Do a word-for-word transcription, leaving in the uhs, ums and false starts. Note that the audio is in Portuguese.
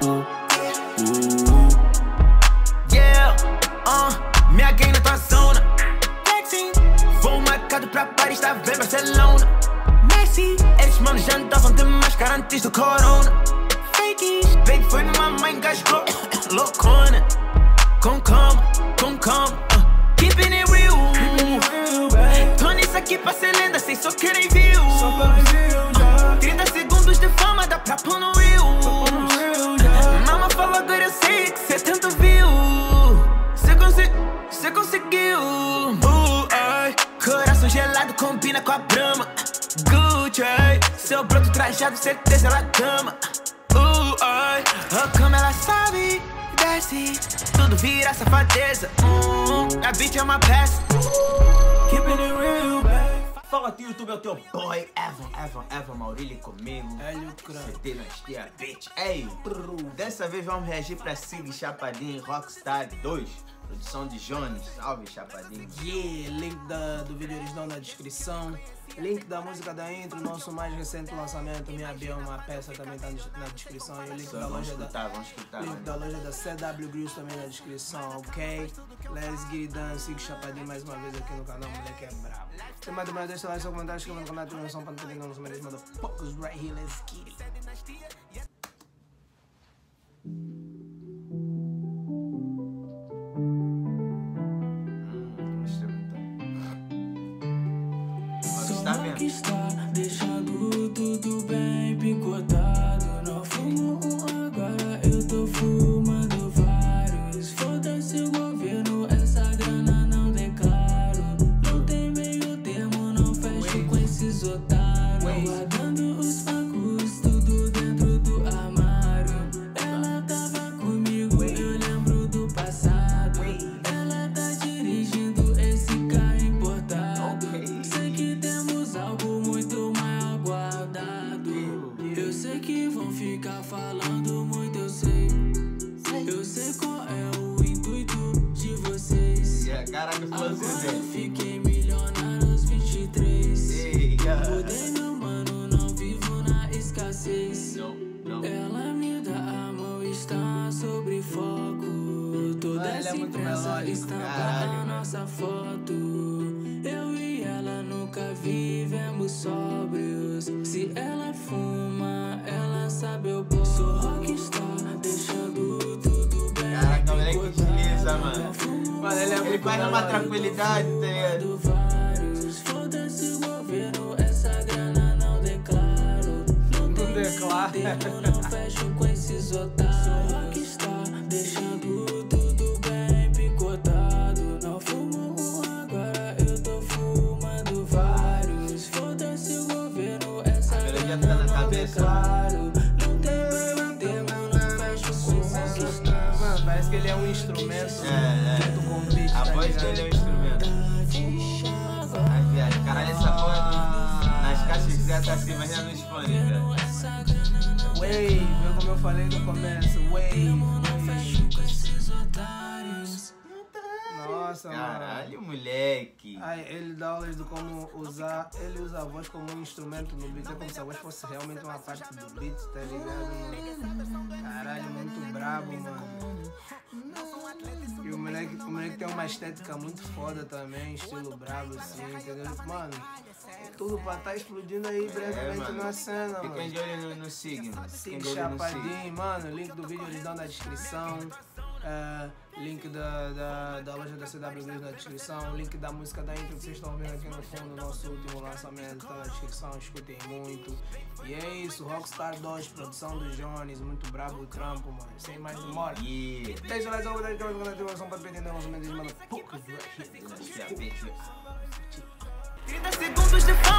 uh, uh. Yeah, uh, me again na tua zona. Flexing, vou marcado pra Paris, tá vendo Barcelona. Messi, eles mano já andavam de máscara antes do corona. Fakes, baby foi numa mãe, engasgou, loucona. Com calma, com calma, uh. Keeping it real, tô nisso aqui pra ser lenda, cês só querem view. trinta segundos de fama, dá pra pôr no real. Mama falou agora eu sei que cê tanto viu. Cê, consegui, cê conseguiu. Uh, ai, coração gelado combina com a Brahma. Gucci, seu broto trajado, certeza ela tama. Uh, ai, a cama ela sabe, desce, tudo vira safadeza. Uh, a bitch é uma peça. Keeping it real, baby. Fala tio YouTube, é o teu boy Evan, Evan, Evan Maurílio comigo. C T na estia, bitch. Ei, dessa vez vamos reagir pra Sig Chapadinho Rockstar dois. Produção de Jones, salve Chapadinho. Yeah, link da, do vídeo original na descrição. Link da música da intro, nosso mais recente lançamento, Minha Bia, uma peça também tá na descrição. E o link Só da vamos loja escutar, da, vamos escutar, link mano. da loja da C W Grills também na descrição, ok? Let's get it done, Sig Chapadinho mais uma vez aqui no canal, moleque é brabo. Sem mais demais, deixa lá seu comentário, escreva no canal, ativa noção para não perder nenhum dos melhores motherfuckers right here, let's get it. Que está deixando tudo bem picotado. Não fumo um, agora eu tô fumando vários. Foda-se o governo, essa grana não declaro. Não tem meio termo, não fecho com esses otários. Guardando os facos, tudo dentro do armário. Ela tava comigo, eu lembro do passado. Ela tá dirigindo esse carro importado. Sei que temos algo muito mal guardado. Eu sei que vão ficar falando muito, eu sei. Eu sei qual é o intuito de vocês. Agora eu fiquei milionário aos vinte e três. Mudei meu mano, não vivo na escassez. Ela me dá a mão, está sobre foco. Toda essa imprensa estampa na nossa foto. Eu e ela nunca vivemos sóbrios. Se ela fuma, ela sabe eu posso. Sou rockstar, deixando tudo bem. Caraca, o moleque utiliza, mano. Mano, ele, ele faz numa tranquilidade, tá ligado? Foda-se o governo, essa grana não declaro. Não tem declaro. tempo, não fecho com esses otários. Sou rockstar, deixando tudo bem picotado. Não fumo um, agora eu tô fumando vários. Foda-se o governo, essa grana não declaro. Não tem meio termo, não fecho com esses otários. Mano, parece que ele é um instrumento. É, é. Junto com o beat, A tá voz ligado? dele é um instrumento. Ai, viado, caralho, essa porra nas caixas de Zé tá assim, mas não nos fones, velho. Wave, viu como eu falei no começo, wave, wave. Nossa, Caralho, moleque. mano. Ai, ele dá aulas de como usar, ele usa a voz como um instrumento no beat, é como se a voz fosse realmente uma parte do beat, tá ligado, mano? Caralho, muito brabo, mano. E o moleque, o moleque tem uma estética muito foda também, estilo brabo assim, entendeu? Mano, tudo pra tá explodindo aí brevemente É, na cena, mano. Fiquem de olho no, no signo. Fiquem Sig de olho no signo. Chapadinho, mano, link do vídeo eles dão na descrição. Uh, link da, da, da loja da C W Grills na descrição. Link da música da intro que vocês estão vendo aqui no fundo. Nosso último lançamento tá na descrição, escutem muito. E é isso, Rockstar dois, produção do Jones. Muito brabo o trampo, mano. Sem mais demora. Yeah. Deixa o like, o like, o like, o para perder o lançamento de mano. Dinastia, bitch. trinta segundos de